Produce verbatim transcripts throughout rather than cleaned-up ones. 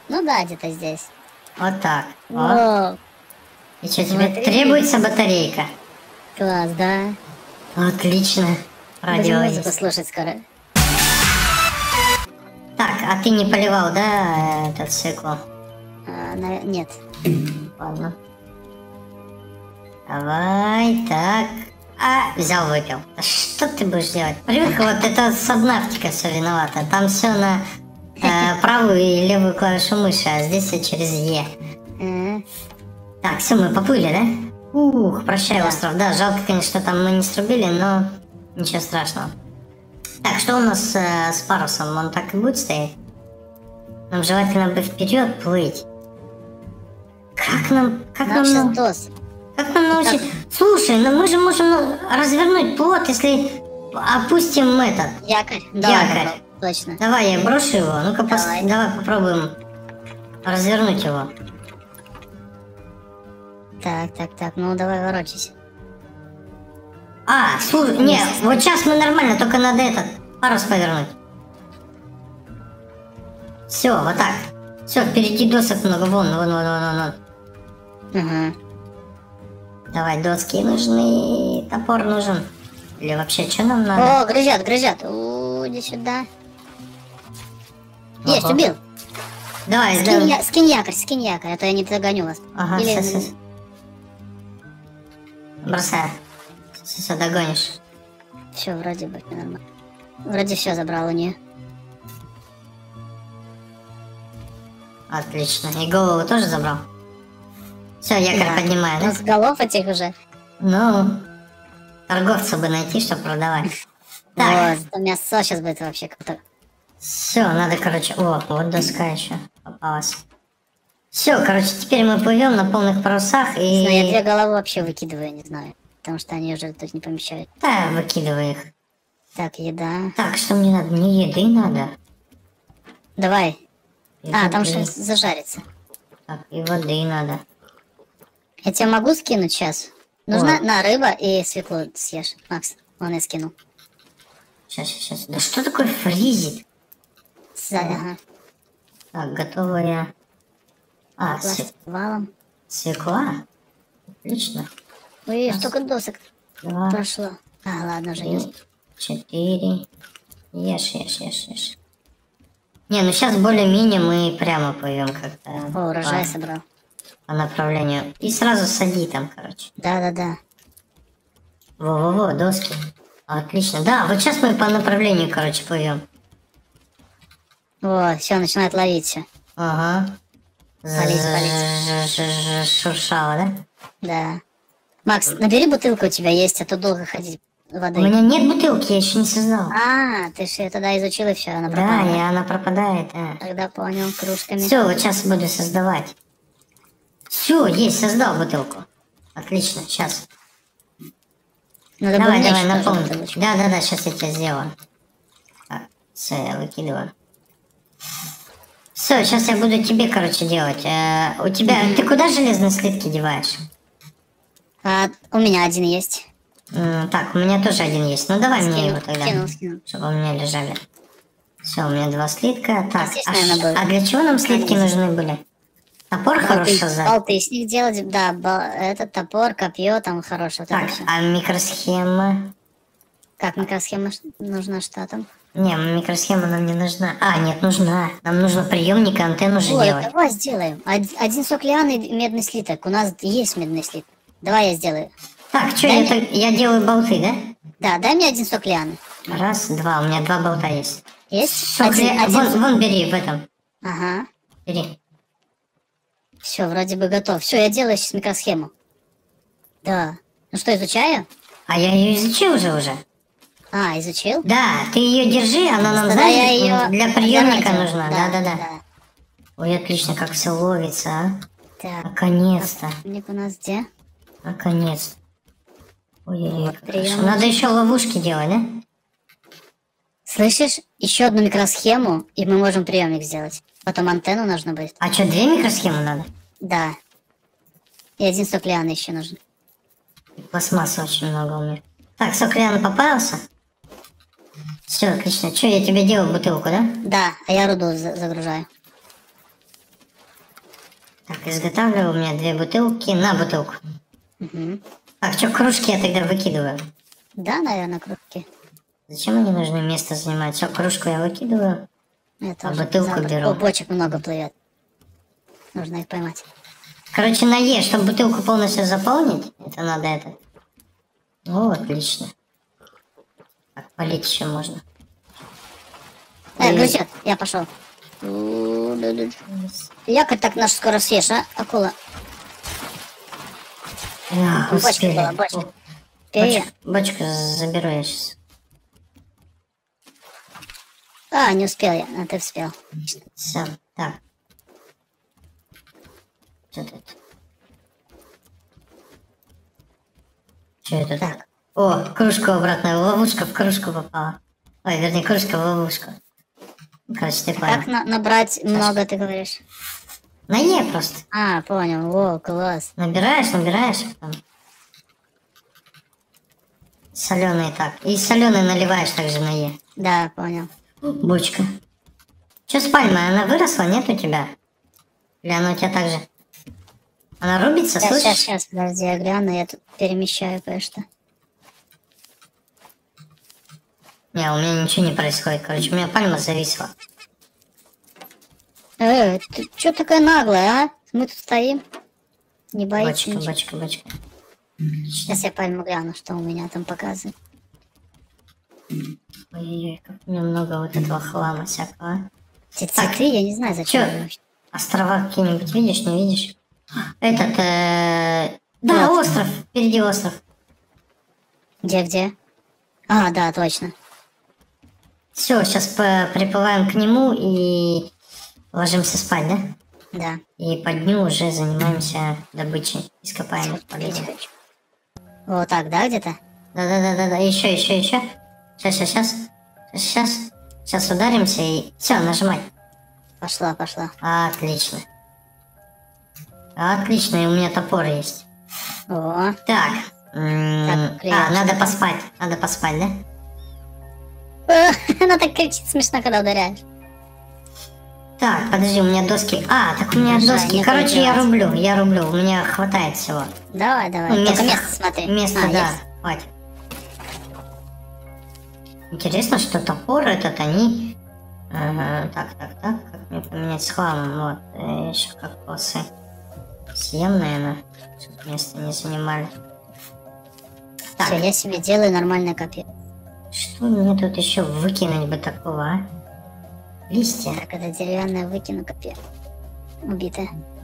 Ну да, где-то здесь. Вот так. О, и что, тебе смотри. требуется батарейка? Класс, да. Отлично. Будем Радио музыку есть. слушать скоро. Так, а ты не поливал, да, этот цикл? А, на- Нет. Ладно. Давай, так. А, взял, выпил. А что ты будешь делать? Привык, вот это сабнафтика все виновата. Там все на э, правую и левую клавишу мыши, а здесь все через Е. Ага. Так, все, мы поплыли, да? Ух, прощай, Да. остров. Да, жалко, конечно, там мы не срубили, но ничего страшного. Так, что у нас э, с парусом? Он так и будет стоять? Нам желательно бы вперед плыть. Как нам... Как Нам нам... сейчас нау- дос. Как нам научить? Слушай, ну мы же можем ну, развернуть плот, если опустим этот Якорь. якорь. Да, точно. Давай, я брошу его. Ну-ка, пос- Давай. давай попробуем развернуть его. Так, так, так. Ну давай ворочайся. А, слушай, не, вот сейчас мы нормально, только надо этот парус повернуть. Все, вот так. Все, впереди досок много, вон, вон, вон, вон, вон. Ага. Давай, доски нужны, топор нужен. Или вообще, что нам надо? О, грызят, грызят. У, иди сюда. Есть, Ого. убил. Давай, Скинь, да. я- скинь якорь, скинь якорь, а то я не догоню вас. Ага, Или- сейчас, сейчас. Бросай. Сейчас догонишь. Все, вроде бы нормально. Вроде все забрал у нее. Отлично. И голову тоже забрал? Все, якорь Да. поднимаю, Ну, да? с голов этих уже. Ну, торговца бы найти, чтобы продавать. Так, Вот, зато мясо сейчас будет вообще как-то. все, надо, короче... О, вот доска еще попалась. Все, короче, теперь мы плывем на полных парусах Не знаю, я две и... головы вообще выкидываю, не знаю. Потому что они уже тут не помещают. Да, выкидывай их. Так, еда. Так, что мне надо? Мне еды надо. Давай. А, Еды. там сейчас зажарится. Так, и воды надо. Я тебе могу скинуть сейчас? Нужна Ой. на рыба и свеклу съешь. Макс, вон я скинул. Сейчас, сейчас. Да что такое фризит? За- ага. Так, готовая... А, Класс, све- валом. свекла? Отлично. Ой, столько досок Два, прошло. А, ладно, уже три, есть. четыре. Ешь, ешь, ешь, ешь. Не, ну сейчас более-менее мы прямо плывем как-то. О, урожай по, собрал. по направлению. И сразу сади там, короче. Да-да-да. Во-во-во, доски. Отлично. Да, вот сейчас мы по направлению, короче, плывем. О, все, начинает ловить все. Ага. Палить, палить. З- Шуршало, да? Да. Макс, набери бутылку, у тебя есть, а то долго ходить У воды. меня нет бутылки, я еще не создал. А, ты же ее тогда изучил и все, она Да, пропала. и она пропадает, да. Тогда понял, кружками. Все, вот сейчас буду создавать. Все, есть, создал бутылку. Отлично, сейчас. Надо Давай, было давай, меч тоже наполни. бутылочку. Да, да, да, сейчас я тебе сделаю. Так, все, я выкидываю. Все, сейчас я буду тебе, короче, делать. Э, у тебя, ты куда железные слитки деваешь? А, у меня один есть. М, так, у меня тоже один есть. Ну давай мне Скинул, его тогда, скинул, скинул. чтобы у меня лежали. Все, у меня два слитка. Так, Здесь, а, наверное, ш- был. а для чего нам слитки Здесь. нужны были? Топор хороший Болты, создать? болты с них делать, да, бол- этот топор, копье, там хорошее. Вот Так, это всё. а микросхема? Как микросхема ш- нужна что там? Не, микросхема нам не нужна. А, нет, нужна. Нам нужно приемник и антенну же Ой, делать. давай сделаем. Од- Один сок лианы и медный слиток. У нас есть медный слиток. Давай я сделаю. Так, что, Дай я, так- я делаю болты, да? Да, дай мне один сок лианы. Раз, два, у меня два болта есть. Есть? Сок Один, ли- один. Вон, вон бери в этом. Ага. Бери. Все, вроде бы готов. Все, я делаю сейчас микросхему. Да. Ну что, изучаю? А я ее изучил уже уже. А, изучил? Да, ты ее держи, она нам, Тогда я знаешь, её для приемника радио. нужна. Да, да, да. Ой, отлично, как все ловится, а. Так, Наконец-то. приемник у нас где? Наконец. Ой-ой-ой, Вот, как хорошо. приемник. Надо еще ловушки делать, да? Слышишь? Еще одну микросхему, и мы можем приемник сделать. Потом антенну нужно будет. А что, две микросхемы надо? Да. И один сок лианы еще нужен. Пластмассы очень много у меня. Так, сок Лиана попался? Все, отлично. Что, я тебе делаю бутылку, да? Да, а я руду за- загружаю. Так, изготавливаю, у меня две бутылки. На бутылку. Угу. Так, что, кружки я тогда выкидываю? Да, наверное, кружки. Зачем они нужны место занимать? Все, кружку я выкидываю, Я а тоже бутылку завтра- беру. О, бочек много плывет. Нужно их поймать. Короче, на Е, чтобы бутылку полностью заполнить, это надо это. О, отлично. Так, полить еще можно. Э, И- грызет, я пошел. Якорь так наш скоро съешь, а, акула? А, Бочка успели. была, бочка. О, Пей. бочку, бочку заберу я сейчас. А, не успел я, а ты успел. Все, так. Что это? Что это? Так. О, кружку обратно, ловушка в кружку попала. Ой, вернее, кружка в ловушку. Короче, ты понял. Как на- набрать много, ты говоришь? На Е просто. А, понял, о, класс. Набираешь, набираешь. Потом. Соленый так. И соленый наливаешь также на Е. Да, понял. Бочка. Че с пальмой? Она выросла, нет у тебя? Или она у тебя так же? Она рубится, Сейчас, сейчас, слышишь? сейчас, подожди, я гляну, я тут перемещаю кое-что. Не, у меня ничего не происходит. Короче, у меня пальма зависла. Э, ты чё такая наглая, а? Мы тут стоим. Не боится Бочка, ничего. бочка, бочка. Сейчас я пальму гляну, что у меня там показывает. Ой-ой-ой, как у меня много вот этого хлама всякого. Эти цветы, я не знаю, зачем Чё? они вообще. Острова какие-нибудь видишь, не видишь? Этот, э... да, Вот. остров. Впереди остров. Где-где? А, да, точно. Все, сейчас приплываем к нему и ложимся спать, да? Да. И по дню уже занимаемся добычей ископаемых Пить полезных. хочу. Вот так, да, где-то? Да-да-да-да-да, еще, еще, еще. Сейчас, сейчас, сейчас. Сейчас. Сейчас ударимся и... Все, нажимай. Пошла, пошла. Отлично. Отлично, и у меня топор есть. О, Так. м, Так, А, клеёчка. надо поспать. Надо поспать, да? она так кричит смешно, когда ударяешь. Так, подожди, у меня доски... А, так у меня Жаль, доски... не Короче, я делать. рублю, я рублю. У меня хватает всего. Давай, давай. Ну, Только место смотри. Место, А, да. есть. Хватит. Интересно, что топор этот, они... Ага, так, так, так. Как мне поменять с хламом? Вот. Еще как косы. Съем, наверное. Чтобы место не занимали. Так, Все, я себе делаю нормальное копье. что мне тут еще выкинуть бы такого, а? Листья. Так, это деревянное выкину копье. Убитое.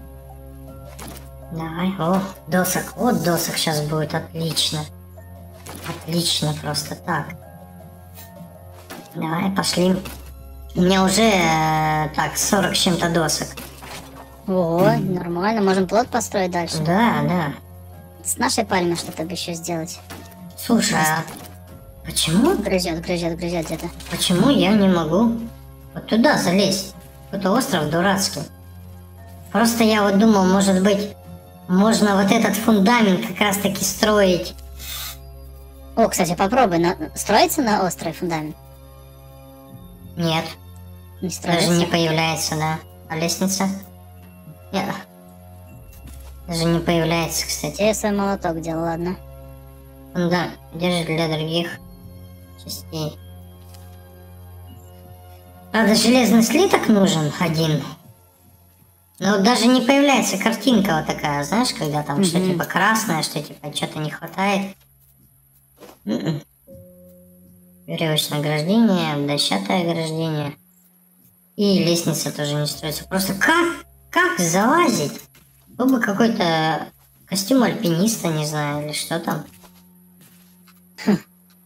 Давай. О, досок. Вот досок сейчас будет. Отлично. Отлично просто. Так. Давай, пошли. У меня уже, э, так, сорок с чем-то досок. О, нормально. Можем плот построить дальше. Да, да. С нашей пальмой что-то бы еще сделать. Слушай, а почему, Грызет, грызет, грызет где-то. почему я не могу вот туда залезть? Какой-то остров дурацкий. Просто я вот думал, может быть, можно вот этот фундамент как раз таки строить. О, кстати, попробуй. На... Строится на острый фундамент? Нет, Не строится? даже не появляется, да. А лестница? Нет. Даже не появляется, кстати. Я свой молоток делал, ладно. Да, держи для других частей. Правда, железный слиток нужен один. Но вот даже не появляется картинка вот такая, знаешь, когда там что Мгм. типа красное, что типа что-то не хватает. М-м. Веревочное ограждение, дощатое ограждение. И лестница тоже не строится. Просто как? Как залазить? Был бы какой-то костюм альпиниста, не знаю, или что там. Хм.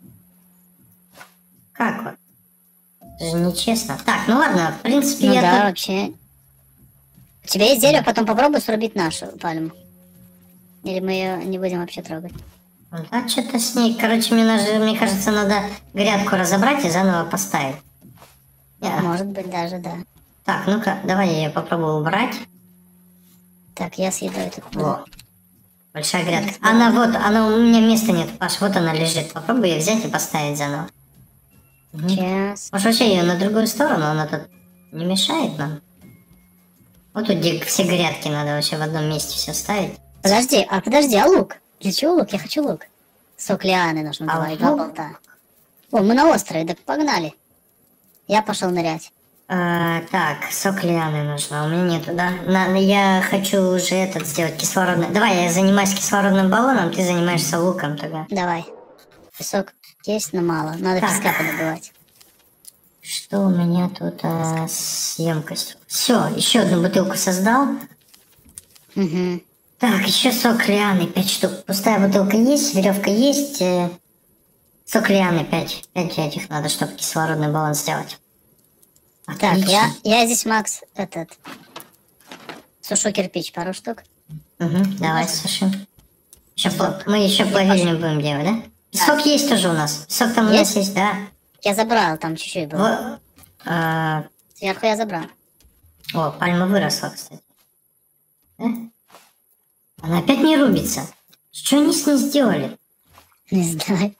Как вот? Это же нечестно. Так, ну ладно, в принципе, Ну я да, тут- вообще. У тебя есть дерево, потом попробуй срубить нашу пальму. Или мы ее не будем вообще трогать. Да, что-то с ней. Короче, мне, наж- мне кажется, надо грядку разобрать и заново поставить. Я- Может быть, даже, да. Так, ну-ка, давай я ее попробую убрать. Так, я с едой тут. буду. Во. Большая грядка. Она вот, она у меня места нет, Паш, вот она лежит. Попробуй ее взять и поставить заново. Мгм. Сейчас. Может, вообще ее на другую сторону, она тут не мешает нам. Вот тут где все грядки надо вообще в одном месте все ставить. Подожди, а подожди, а лук? Для чего лук? Я хочу лук. Сок лианы нужно А два и лук? два болта. О, мы на острове, так погнали. Я пошел нырять. А, так, сок лианы нужно, у меня нету, да? На, я хочу уже этот сделать кислородный. Давай, я занимаюсь кислородным баллоном, ты занимаешься луком тогда. Давай. Песок есть, но мало. Надо Так. песка подобывать. Что у меня тут а, с емкостью? Все, еще одну бутылку создал. Угу. Так, еще сок лианы, пять штук. Пустая бутылка есть, веревка есть. Э, сок лианы пять. пять этих надо, чтобы кислородный баллон сделать. Так, Отлично. я, я здесь, Макс, этот... Сушу кирпич, пару штук. Угу, давай сушим. Еще пл- мы еще плавильню будем делать, да? Песок есть тоже у нас. Песок там у нас Есть? есть, да. Я забрал, там чуть-чуть было. Во- а, Сверху я забрал. О, пальма выросла, кстати. Да? Она опять не рубится. Что они с ней сделали? Не знаю.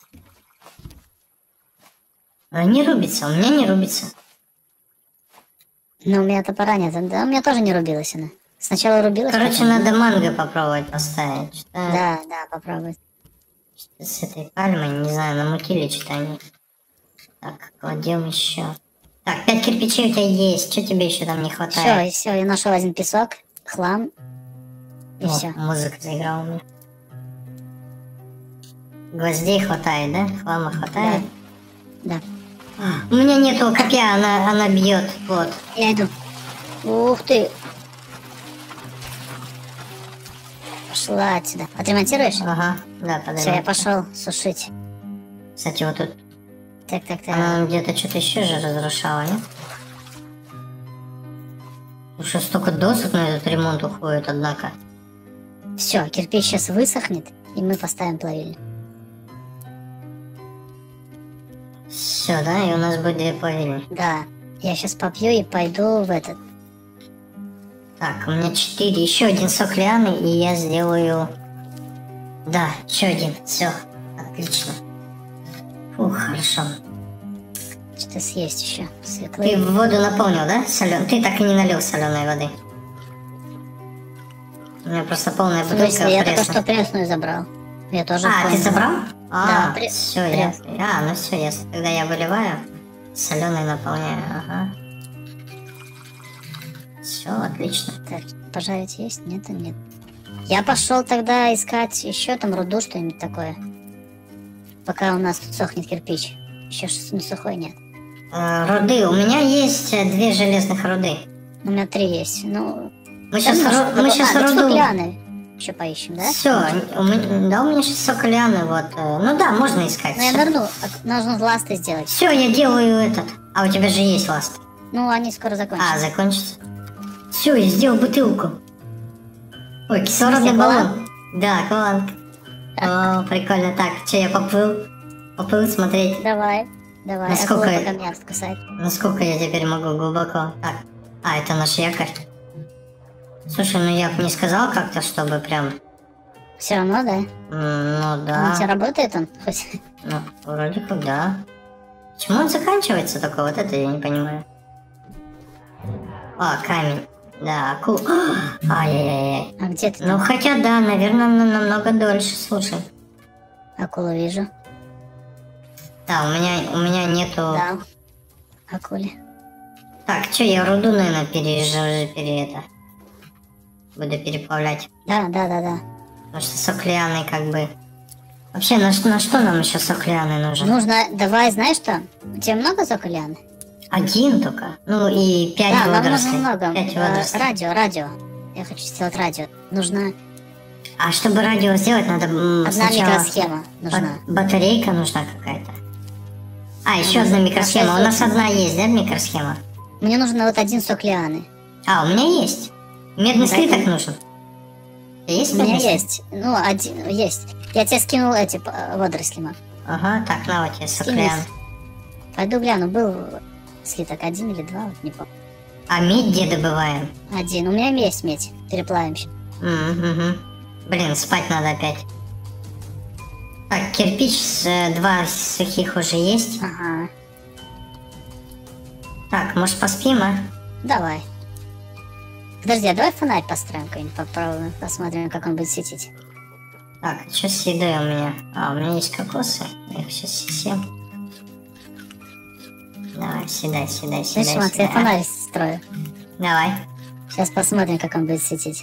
Она не рубится, у меня не рубится. Но у меня топора нет. Да, у меня тоже не рубилась она. Сначала рубилась, Короче, потом- надо манго попробовать поставить. Что-то Да, да, попробуй. с этой пальмой, не знаю, намутили что-то они. Так, кладем еще. Так, пять кирпичей у тебя есть. Что тебе еще там не Все, хватает? и все, я нашел один песок, хлам, и О, все. музыка заиграла у меня. Гвоздей хватает, да? Хлама хватает? Да. У меня нету копья, она, она бьет. Вот. Я иду. Ух ты. Пошла отсюда. Отремонтируешь? Ага, да, подожди. Все, я пошел сушить. Кстати, вот тут Так, так, так. она где-то что-то еще же разрушала, нет? Слушай, столько досок на этот ремонт уходит, однако. Все, кирпич сейчас высохнет, и мы поставим плавильню. Все, да, и у нас будет две плавильни. Да. Я сейчас попью и пойду в этот. Так, у меня четыре, еще один сок лианы, и я сделаю... Да, еще один, все, отлично. Фух, хорошо. Что-то съесть еще. Свеклы. Ты воду наполнил, да, солен? Ты так и не налил соленой воды. У меня просто полная В бутылка смысле, я только пресна. что пресную забрал. Я тоже А, помню. ты забрал? А, Да, пресс- все, ясно. А, ну все, ясно. Тогда я выливаю, соленой наполняю, ага. Все, отлично. Так, пожарить есть? Нет, нет. Я пошел тогда искать еще там руду, что-нибудь такое. Пока у нас тут сохнет кирпич. Еще ж не сухой нет. Э, руды. У меня есть э, две железных руды. У меня три есть. Ну, Мы сейчас, может, мы а, сейчас так руду... стеклянные. Еще поищем, да? Все, у меня, да, у меня сейчас сок лианы, вот. э, Ну да, можно искать. Ну, я нырну. а, Нужно ласты сделать. Все, я делаю этот. А у тебя же есть ласт. Ну, они скоро закончатся. А, закончится. Все, я сделал бутылку. Ой, кислородный В смысле, баллон. Да, акваланг. О, прикольно. Так, что, я поплыл? Поплыл смотреть, Давай, давай. Насколько Акула я- пока меня кусает. насколько я теперь могу глубоко. Так, а, это наш якорь. Слушай, ну я бы не сказал как-то, чтобы прям... Все равно, да? м, Ну Он у тебя да, работает он? Хоть? ну вроде как да. Почему он заканчивается только? Вот это я не понимаю. А, камень. Да, акул. Ай-яй-яй. А где ты Ну там? хотя да, наверное, намного дольше, слушай. Акулу вижу. Да, у меня, у меня нету... Да. Акуле. Так, что, я руду, наверное, переезжаю, пере это... Буду переплавлять. Да, да, да, да. Потому что сок лианы как бы... Вообще, на, ш- на что нам еще сок лианы нужен? Нужно, давай, знаешь что? У тебя много зоколяны? Один только. Ну и пять Да, нам водорослей. нужно много. Пять Э, водорослей. радио, радио. Я хочу сделать радио. Нужна А чтобы радио сделать, надо м, одна сначала... микросхема. Нужна. Бат- батарейка нужна какая-то. А, еще нужно одна микросхема. У шесть нас сотен. одна есть, да, микросхема? Мне нужно вот один сок лианы. А, у меня есть. Медный Да, слиток и- нужен. Есть У меня медный слиток? есть. Ну, один, есть. Я тебе скинул эти п- водоросли, Мак. Ага, так, на вот тебе сок Скинь лианы. их. Пойду гляну, был слиток один или два, вот не помню. А медь где добываем? Один. У меня есть медь. Переплавимся. М, мгм. Блин, спать надо опять. Так, кирпич, с, э, два сухих уже есть. Ага. Так, может поспим, а? Давай. Подожди, а давай фонарь построим какой-нибудь, попробуем, посмотрим, как он будет светить. Так, что с едой у меня? А, у меня есть кокосы. Я их сейчас съем. Давай, седай, седай, седай. Слышь, Макс, я фонарь строю. Давай. Сейчас посмотрим, как он будет светить.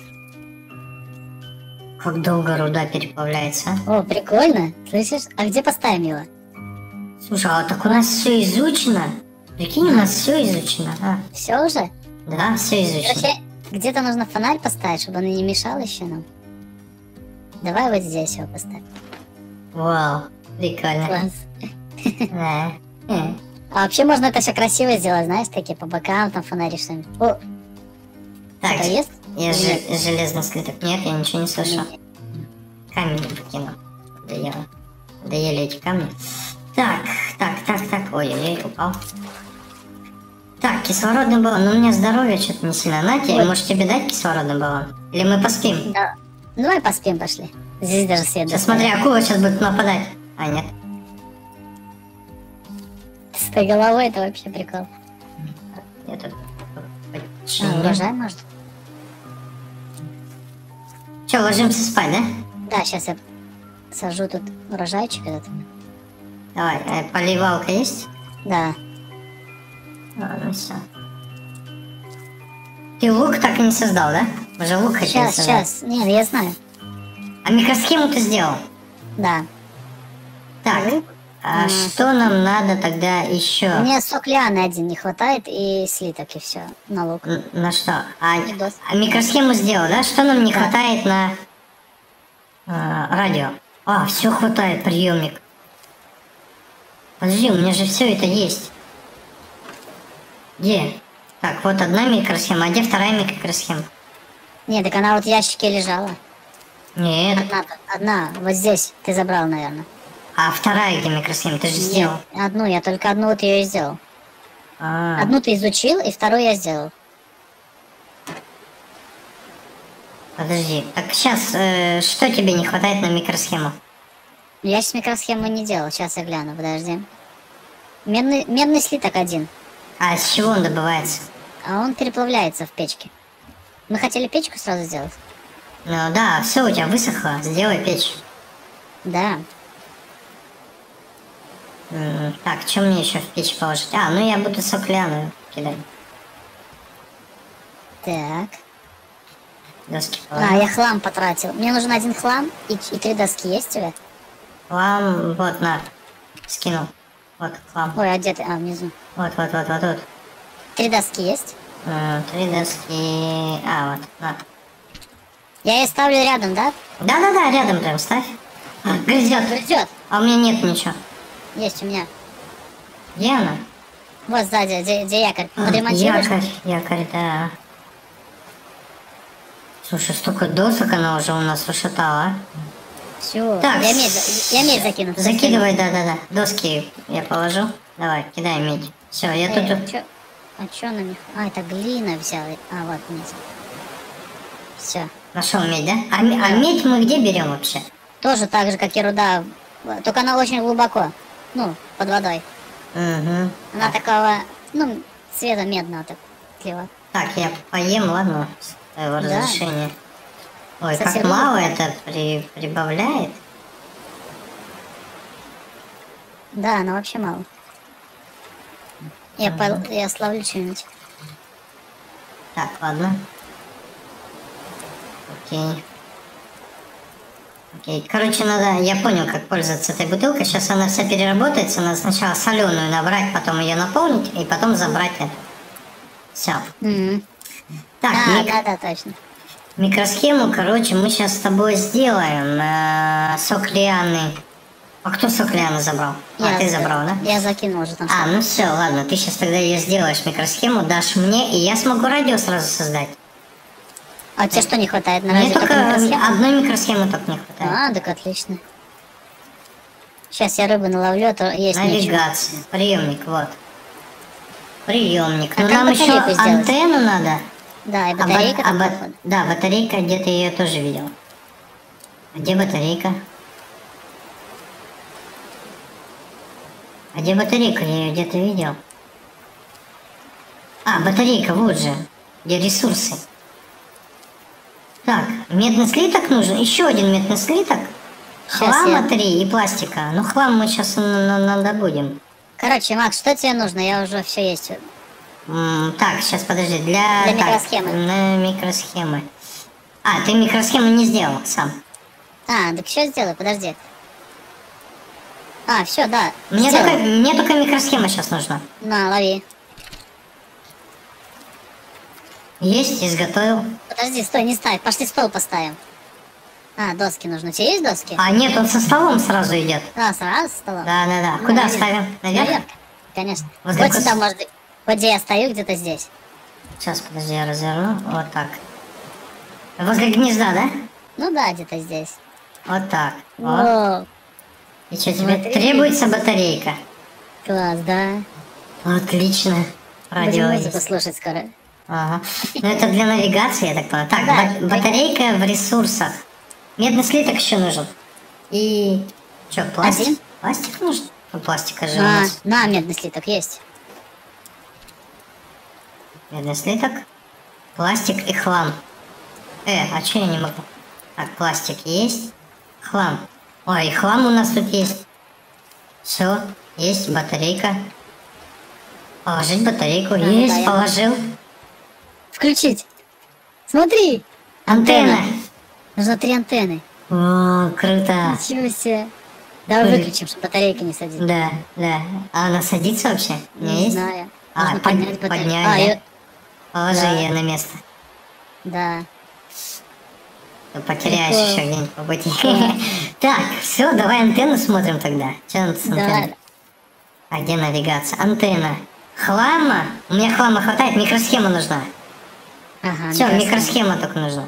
Как долго руда переплавляется. О, прикольно. Слышишь? А где поставим его? Слушай, а так у нас все изучено. Прикинь, у нас все изучено. А, Все уже? да, все изучено. Короче, где-то нужно фонарь поставить, чтобы он и не мешал еще нам. Давай вот здесь его поставим. Вау, прикольно. Класс. Да. Э. А вообще можно это все красиво сделать, знаешь, такие по бокам, там фонари что-нибудь. О, Так, что-то есть? я Или нет? же, железный слиток. Нет, я ничего не слышу. Камень не покинул. Доела. Доели эти камни. Так, так, так, так. Ой-ой-ой, упал. Так, кислородный баллон. Ну, у меня здоровье что-то не сильно. На тебе, Ой. может тебе дать кислородный баллон? Или мы поспим? Да. Ну, давай поспим, пошли. Здесь даже свет. Сейчас смотри, акула сейчас будет нападать. А, нет. С той головой это вообще прикол. Я тут А, починю. урожай может? Че, ложимся спать, да? Да, сейчас я сажу тут урожайчик этот. Давай, э, поливалка есть? Да. А, ну все. Ты лук так и не создал, да? Мы же лук хотели Сейчас, создать. сейчас. Нет, я знаю. А микросхему ты сделал? Да. Так, Лук? а М. что нам надо тогда еще? Мне сок лианы один не хватает и слиток, и все. На лук. Н- На что? А, И дос- а микросхему сделал, да? Что нам не Да. хватает на а, радио? А, все хватает, приемник. Подожди, у меня же все это есть. Где? Так, вот одна микросхема, а где вторая микросхема? Нет, так она вот в ящике лежала. Нет. Одна, одна, вот здесь ты забрал, наверное. А вторая где микросхема? Ты же сделал. Нет, одну, я только одну вот ее и сделал. А, Одну ты изучил, и вторую я сделал. подожди. Так сейчас, э, что тебе не хватает на микросхему? Я сейчас микросхему не делал, сейчас я гляну, подожди. Медный, медный слиток один, А с чего он добывается? а он переплавляется в печке. Мы хотели печку сразу сделать? Ну да, все у тебя высохло, сделай печь. Да. М, Так, что мне еще в печь положить? А, ну я буду сокляную кидать. Так. Доски А, положить. я хлам потратил. Мне нужен один хлам и, и три доски есть у тебя? Хлам, вот, на. Скинул. Вот, хлам. Ой, а где ты? А, внизу. Вот, вот, вот, вот, вот. Три доски есть? М, Три доски. А, вот, на. Я ее ставлю рядом, да? Да-да-да, рядом прям ставь. А, грызет. Грызет. А у меня нет ничего. Есть у меня. Где она? Вот сзади, где, где якорь. А, Подремонтируешь? якорь, якорь, да. Слушай, столько досок она уже у нас ушатала. Все. Так, Я медь, за- я медь закину. Закидывай, да-да-да. Доски я положу. Давай, кидай медь. Все, я Э, тут... чё- а чё на них? А, это глина взял. А, вот медь. Все. Нашел медь, да? А, ме- а медь мы где берем вообще? Тоже так же, как и руда. Только она очень глубоко. Ну, под водой. Угу. Она такого, ну, цвета медного такого. Так, я поем, ладно, с твоего Да. разрешения. Ой, Кстати, как рыба- мало это при, прибавляет. Да, она вообще мало. Я, пол- я словлю что-нибудь. Так, ладно. Окей. Окей. Короче, надо. Я понял, как пользоваться этой бутылкой. Сейчас она вся переработается. Надо сначала соленую набрать, потом ее наполнить, и потом забрать это. Все. Мгм. Так, Да, мик- да, да, точно. микросхему, короче, мы сейчас с тобой сделаем. Э, сок лианы. А кто сок лианы забрал? А, ты за- забрал, да? Я закинул уже там. А, что-то. ну все, ладно, ты сейчас тогда ее сделаешь, микросхему, дашь мне, и я смогу радио сразу создать. А тебе что не хватает на Мне радио? только микросхему? одной микросхемы только не хватает. А, так отлично. Сейчас я рыбу наловлю, а то есть нечего. Навигация, приемник, вот. Приемник. А Ну как нам еще батарейку сделать? антенну надо. Да, и А ба- батарейка а там, ба- походу. Да, батарейка, где-то ее тоже видел. Где батарейка? А где батарейка? Я ее где-то видел. А, батарейка, вот же. Где ресурсы. Так, медный слиток нужен. Еще один медный слиток. Щас Хлама я- три и пластика. Ну, хлам мы сейчас надо будем. Короче, Макс, что тебе нужно? Я уже все есть. М, Так, сейчас подожди. Для, Для так, микросхемы. На микросхемы. А, ты микросхему не сделал сам. А, так сейчас сделаю, подожди. А, все, да. Мне сделал. только, мне только микросхема сейчас нужна. На, лови. Есть, изготовил. Подожди, стой, не ставь. Пошли стол поставим. А, доски нужны. У тебя есть доски? А нет, он со столом сразу идет. А, сразу с столом? Да, да, да. Ну, Куда наверх. ставим? Наверх? Наверх, конечно. Возле Вот кус- сюда, может быть. Вот где я стою, где-то здесь. Сейчас, подожди, я разверну. Вот так. Возле гнезда, да? Ну да, где-то здесь. Вот так. Вот. О, И что, тебе смотри. требуется батарейка? класс, да. Отлично. Радио Будем есть. музыку слушать скоро. Ага. Ну это для навигации, я так понял. Так, Да, ба- да. батарейка в ресурсах. Медный слиток еще нужен. И... Что, пластик? Один? Пластик нужен? Ну, пластика же у На, нас. на, медный слиток есть. Медный слиток. Пластик и хлам. Э, а что я не могу? Так, пластик есть. Хлам. Ой, и хлам у нас тут есть. Все, есть батарейка. Положить батарейку. Да, Есть, да, я положил. Включить. Смотри. Антенна. Нужно три антенны. О, круто. Ничего себе. Давай Ой. выключим, чтобы батарейка не садится. Да, да. А она садится вообще? У меня Не есть? знаю. А, Нужно под- поднять батарейку. поднять, А, да? её- Положи Да. ее на место. Да. То потеряешь Прикол. еще где-нибудь по пути. Так, все, давай антенну смотрим тогда. Что у нас с антенной? Давай. А где навигация? Антенна. Хлама? У меня хлама хватает, микросхема нужна. Ага, Все, микросхема. микросхема только нужна.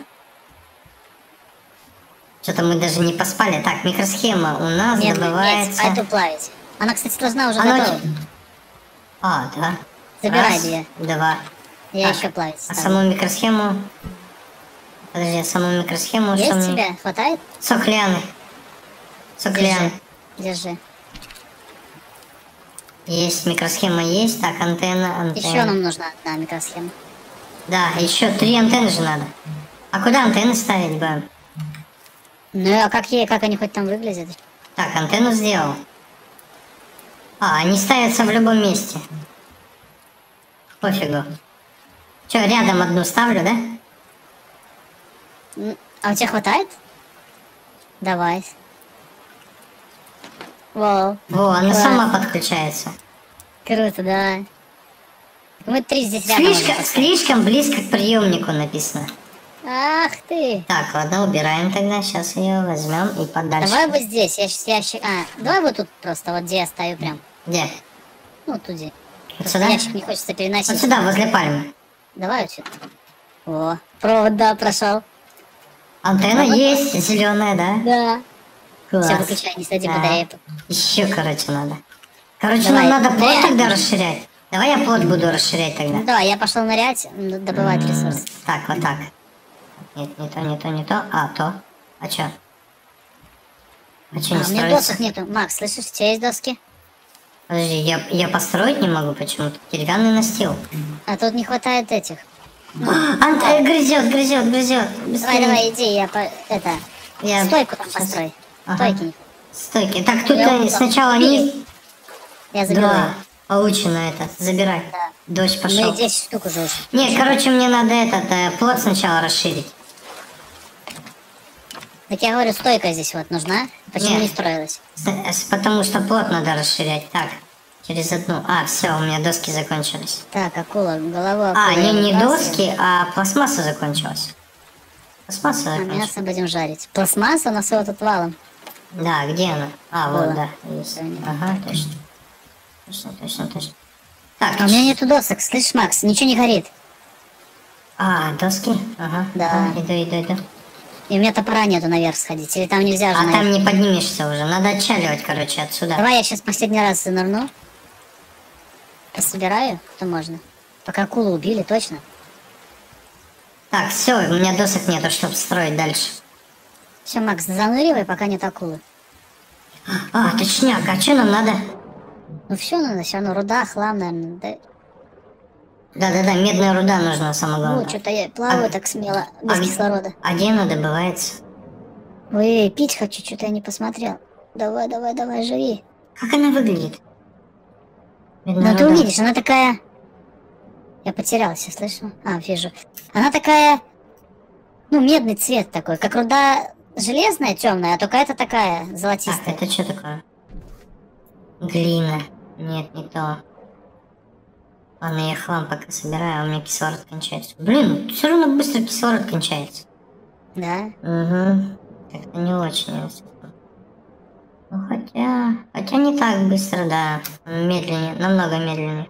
Что-то мы даже не поспали. Так, микросхема у нас Нет, нет, добывается... а эту плавить. Она, кстати, должна уже Она готова. ч- А, да. Забирай Раз, две. Два. Я Так, еще плавить А ставлю. саму микросхему... Подожди, а саму микросхему... Есть что у мне- тебя? Хватает? Сок лианы. Сок лианы. Держи. Держи. Есть, микросхема есть. Так, антенна, антенна. Еще нам нужна одна микросхема. Да, еще три антенны же надо. А куда антенны ставить будем? Ну а как ей, как они хоть там выглядят? Так, антенну сделал. А, они ставятся в любом месте. Пофигу. Че, рядом одну ставлю, да? М, А у тебя хватает? Давай. Вау. Во, она Класс. сама подключается. Круто, да. Мы три здесь рядом. Слишком, можем поставить. слишком близко к приемнику написано. Ах ты. Так, ладно, убираем тогда. Сейчас ее возьмем и подальше. Давай вот здесь. Я сейчас ящик. А, давай вот тут просто, вот где я стою прям. Где? Ну, тут где. Вот Просто сюда? ящик не хочется переносить. Вот сюда, возле пальмы. Давай вот сюда. О, провод, да, прошел. Антенна А вот- есть, зеленая, да? Да. Класс. Все, выключай, не сади Да. батарейку. Еще, короче, надо. Короче, Давай. нам надо плод Да. тогда расширять. Давай я плод буду расширять тогда. Ну давай, я пошел нырять, м, добывать М, ресурсы. Так, вот так. Нет, не то, не то, не то. А, то. А чё? А чё А, не у меня строится? досок нету. Макс, слышишь, у тебя есть доски? Подожди, я, я построить не могу почему-то. Деревянный настил. А тут не хватает этих. Ант, э, грызет, грызет, грызет. Давай, давай, иди, я по... это... Я- Стойку там щас. построй. Ага. Стойки. не- Стойки. Так, тут Я э, вот сначала так. не... Я заберу. Да, получено это. Забирай. Да. Дождь Мы пошел. десять штук уже ушли. Не, короче, мне надо этот э, плод сначала расширить. Так я говорю, стойка здесь вот нужна. Почему Нет. не строилась? С- с- Потому что плод надо расширять. Так, через одну. А, все, у меня доски закончились. Так, акула, голова А, акулы не, я не выбрасываю. доски, а пластмасса закончилась. Пластмасса А закончилась. мясо будем жарить. Пластмасса у нас его тут валом. Да, где она? А, Было. вот, да. Есть. Всё, нет. Ага, точно. Точно, точно, точно. Так, А у меня нету досок, слышишь, Макс? Ничего не горит. А, доски? Ага. Да. ага, иду, иду, иду. И у меня топора нету наверх сходить. Или там нельзя же А наверх. там не поднимешься уже. Надо отчаливать, короче, отсюда. Давай я сейчас последний раз занырну. Пособираю, то можно. Пока акулу убили, точно. Так, все, у меня досок нету, чтобы строить дальше. Все, Макс, заныривай, пока нет акулы. А, точняк, а что нам надо? Ну все надо, все равно руда, хлам, наверное. Да. Да-да-да, медная руда нужна, самое главное. Ну, что-то я плаваю А- так смело, без а- кислорода. А где она добывается? Ой, пить хочу, что-то я не посмотрел. Давай, давай, давай, живи. Как она выглядит? Медная Ну ты руда. увидишь, она такая... Я потерялся, слышно? А, вижу. Она такая... Ну, медный цвет такой, как руда железная, темная, а только это такая, Так, золотистая. это что такое? Глина. Нет, не то. Ладно, я хлам пока собираю, а у меня кислород кончается. Блин, все равно быстро кислород кончается. Да? Угу. Как-то не очень. Ну хотя... Хотя не так быстро, да. Медленнее, намного медленнее.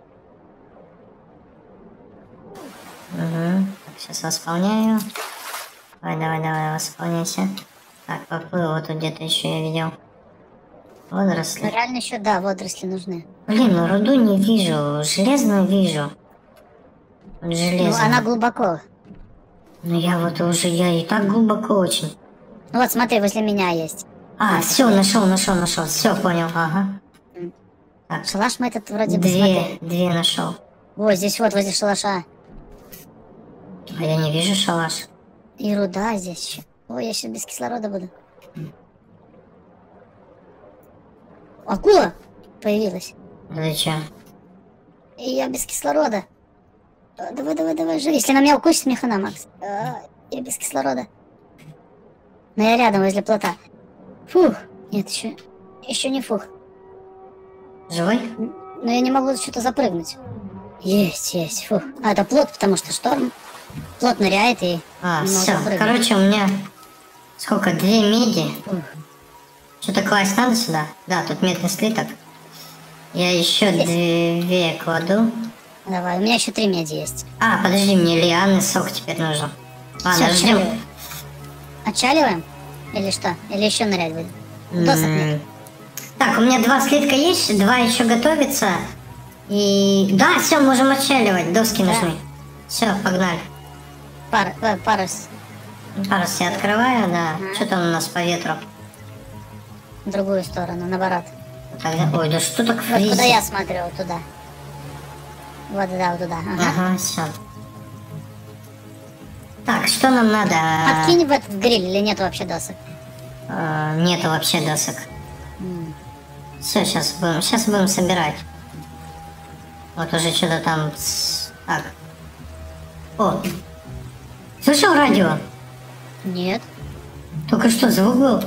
Угу. Так, сейчас восполняю. Давай, давай, давай, восполняйся. Так, поплыл, вот тут где-то еще я видел. Ну, Водоросли. реально еще, да, водоросли нужны. Блин, ну руду не вижу, железную вижу. Вот Ну, железную. она глубоко. Ну я вот уже, я и так глубоко очень. Ну вот, смотри, возле меня есть. А, все, нашел, нашел, нашел. Все, понял, ага. Шалаш мы этот вроде бы, Две, смотри. две нашел. Ой, здесь вот, возле шалаша. А я не вижу шалаш. И руда здесь еще. Ой, я сейчас без кислорода буду. Акула появилась. Это че? И я без кислорода. А, Давай, давай, давай, живи. Если она меня укусит, мне хана, Макс. А, Я без кислорода. Но я рядом, возле плота. Фух. Нет, еще, еще не фух. Живой? Но я не могу что-то запрыгнуть. Есть, есть, фух. А, это плот, потому что шторм. Плот ныряет и... А, не могу все. запрыгнуть. Короче, у меня сколько? Две меди. Фух. Что-то класть надо сюда? Да, тут медный слиток. Я еще две кладу. Давай, у меня еще три меди есть. А, подожди, мне лианы сок теперь нужен. Ладно, Всё, ждем. отчаливаем. Отчаливаем? Или что? Или еще нырять будет? Досок нет. Так, у меня два слитка есть, два еще готовятся. И... Да, все, можем отчаливать, доски нужны. Все, погнали. Пар, э, парус. Парус я открываю, да. Что там у нас по ветру? В другую сторону, наоборот. Тогда... Ой, да что так Вот фризит? куда я смотрю, вот туда. Вот туда, вот туда. Ага. Ага, все. Так, что нам надо? Откинь в этот гриль или нет вообще досок? Э, Нету вообще досок. Все, сейчас будем, сейчас будем собирать. Вот уже что-то там... с- Так. О! Слышал радио? Нет. Только что звук был?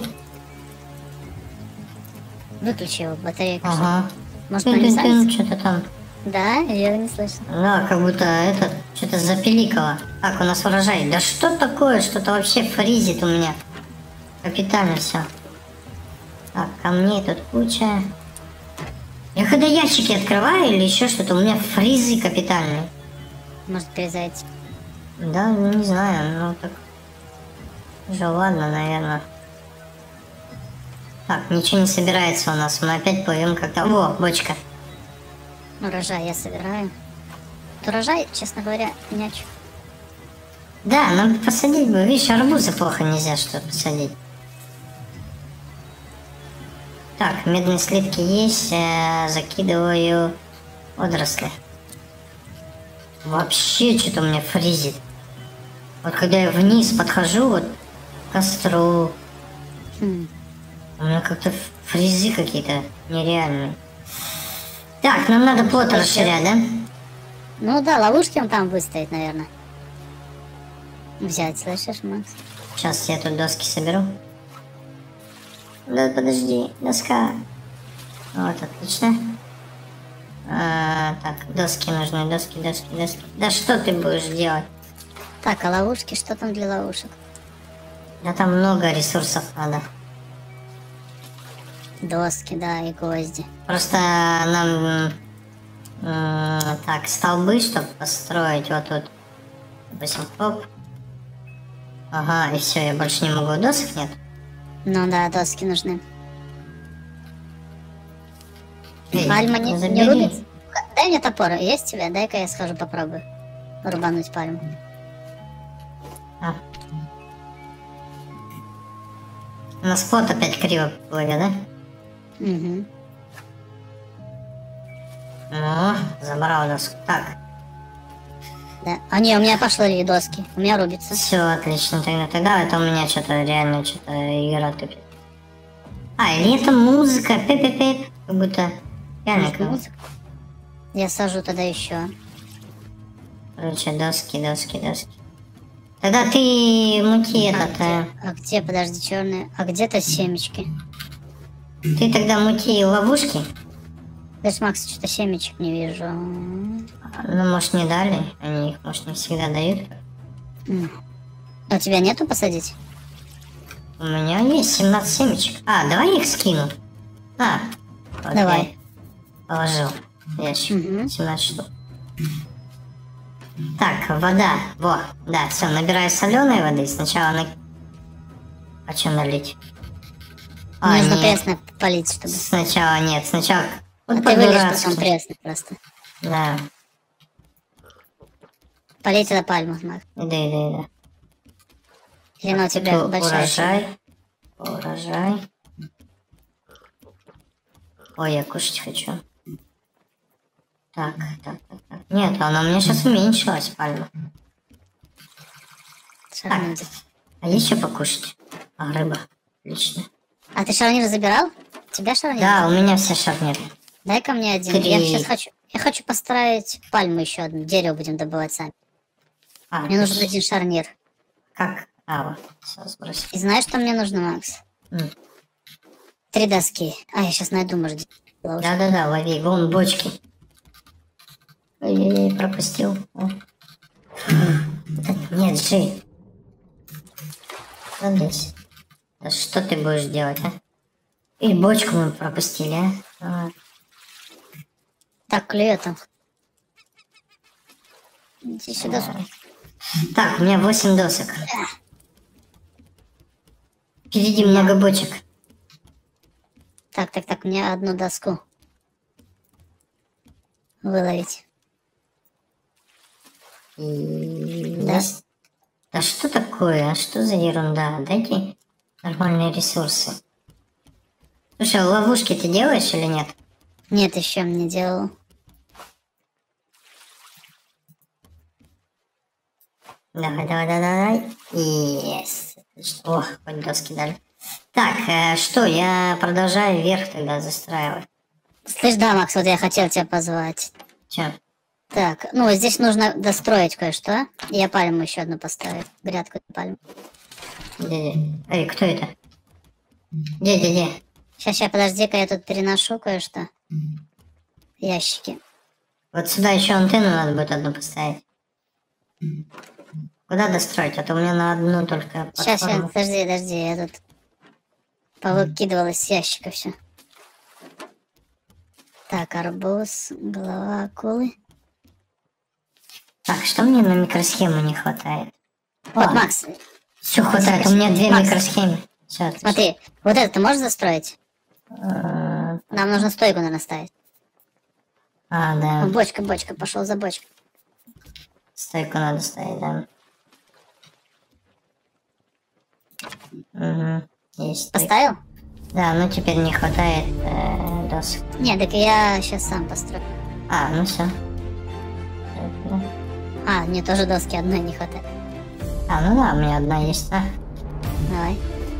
Выключи его, батарейка. Ага. Может, она не ставится? Что-то там. Да, я его не слышно. Да, как будто это что-то запеликало. Так, у нас урожай. Да что такое? Что-то вообще фризит у меня. Капитально все. Так, камней тут куча. Я когда ящики открываю или еще что-то, у меня фризы капитальные. Может перезайти. Да, ну, не знаю, ну так... Уже ладно, наверное. Так, ничего не собирается у нас. Мы опять плывем как-то... Во, бочка. Урожай я собираю. Вот урожай, честно говоря, нячу. Да, нам посадить бы. Видишь, арбузы плохо нельзя что посадить. Так, медные слитки есть. э, закидываю водоросли. Вообще что-то у меня фризит. Вот когда я вниз подхожу, вот к костру, Хм. у меня как-то фризы какие-то нереальные. Так, нам надо плот расширять, да? Ну да, ловушки он там выстоит, наверное. Взять, слышишь, Макс? Сейчас я тут доски соберу. Да, подожди, доска. Вот, отлично. А, так, доски нужны, доски, доски, доски. Да что ты будешь делать? Так, а ловушки, что там для ловушек? Да там много ресурсов надо. Доски, да, и гвозди. Просто нам... м, так, столбы, чтобы построить вот тут. Допустим, хоп. Ага, и все, я больше не могу. Досок нет? Ну да, доски нужны. Эй, Пальма не, не забери. рубит? Дай мне топор, есть у тебя? Дай-ка я схожу попробую. Рубануть пальму. А. У нас плот опять криво плывет, да? Угу. Ну, забрал доску. Так. Да. А не, у меня пошли доски. У меня рубится. Все, отлично. Тогда, тогда это у меня что-то реально что-то игра тупит. А, или это музыка. Пип-пип-пип. Как будто... Реально как Музыка. Я сажу тогда еще. Короче, доски, доски, доски. Тогда ты мути А этот... где? э, А где, подожди, черные? А где-то семечки. Ты тогда мути ловушки. Знаешь, Макс, что-то семечек не вижу. Ну, может, не дали. Они их, может, не всегда дают. М. А у тебя нету посадить? У меня есть семнадцать семечек. А, давай их скину. На. Вот Давай. я положил в ящик. Мгм. семнадцать штук. Так, вода. Во, да, все, набираю соленой воды. Сначала на... А что налить? А, Нужно нет. пресно полить, чтобы... Сначала нет, сначала... Вот А ты выльешь по-дурацки. потом пресно просто. Да. Полей туда пальму, Макс. Иди, иди, иди. Или она у тебя Тут большая? урожай. Урожай. Ой, я кушать хочу. Так, так, так, так. Нет, она у меня сейчас уменьшилась, пальма. Шарнир. А есть что покушать? А, рыба. Отлично. А ты шарнир забирал? У тебя шарнир? Да, у меня все шарнир. Дай-ка мне один. Три. Я сейчас хочу... Я хочу построить пальму еще одну. Дерево будем добывать сами. А, Мне ты нужен ж- один шарнир. Как? А, вот. Все, сбросил. И знаешь, что мне нужно, Макс? М. Три доски. А, я сейчас найду, может, где- ловушку. Да-да-да, лови. Вон бочки. Ой-ой-ой, пропустил. О. Да нет, Джей. Вот здесь. Да что ты будешь делать, а? И бочку мы пропустили, а? А, Так, клюет там. Иди сюда. Так, у меня восемь досок. Впереди много бочек. Так, так, так, мне одну доску выловить. И... Да? Да что такое? А что за ерунда? Дайте нормальные ресурсы. Слушай, а ловушки ты делаешь или нет? Нет, еще не делал. Давай, давай, давай, давай. Yes. О, хоть доски дали. Так, э, что, я продолжаю вверх тогда застраивать. Слышь, да, Макс, вот я хотел тебя позвать. Че? Так, ну здесь нужно достроить кое-что. А? И я пальму еще одну поставлю. Грядку пальму. Где-где? Эй, кто это? Где-где-где? Сейчас, сейчас, подожди-ка, я тут переношу кое-что. Ящики. Вот сюда еще антенну надо будет одну поставить. Куда достроить? А то у меня на одну только Сейчас, сейчас, платформу. подожди, подожди, я тут повыкидывала из ящика все. Так, арбуз, голова акулы. Так, что мне на микросхему не хватает? Вот, Макс, Все хватает, у меня две Макс. микросхемы. Все, смотри, вот это ты можешь застроить? А, Нам нужно стойку, наверное, ставить. а, да. О, бочка, бочка, пошел за бочкой. Стойку надо ставить, да. Угу. Есть. стойка. Поставил? Да, ну теперь не хватает э, досок. Нет, так я сейчас сам построю. А, ну все. А, мне тоже доски одной не хватает. А, ну да, у меня одна есть, да. Давай.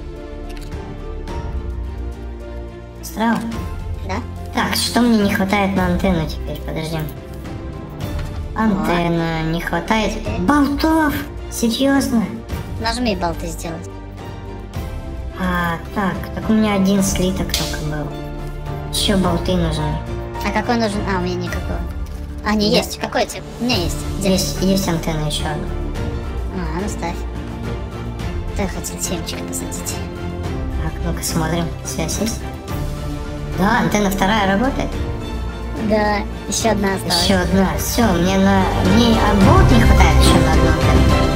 Строил? Да? Так, что мне не хватает на антенну теперь? Подожди. Антенна, не хватает болтов! Серьезно? Нажми болты сделать. А, так, так у меня один слиток только был. Еще болты нужны. А какой нужен? А, у меня никакого. А, не Да. есть. Какой тебе? У меня есть. Где? Есть, есть антенна еще одна. А, ну ставь. Ты хотел семечко посадить. Так, ну-ка смотрим. Связь есть? Да, антенна вторая работает. Да, еще одна осталась. Еще одна. Все, мне на. Мне а болт не хватает еще на одну антенну.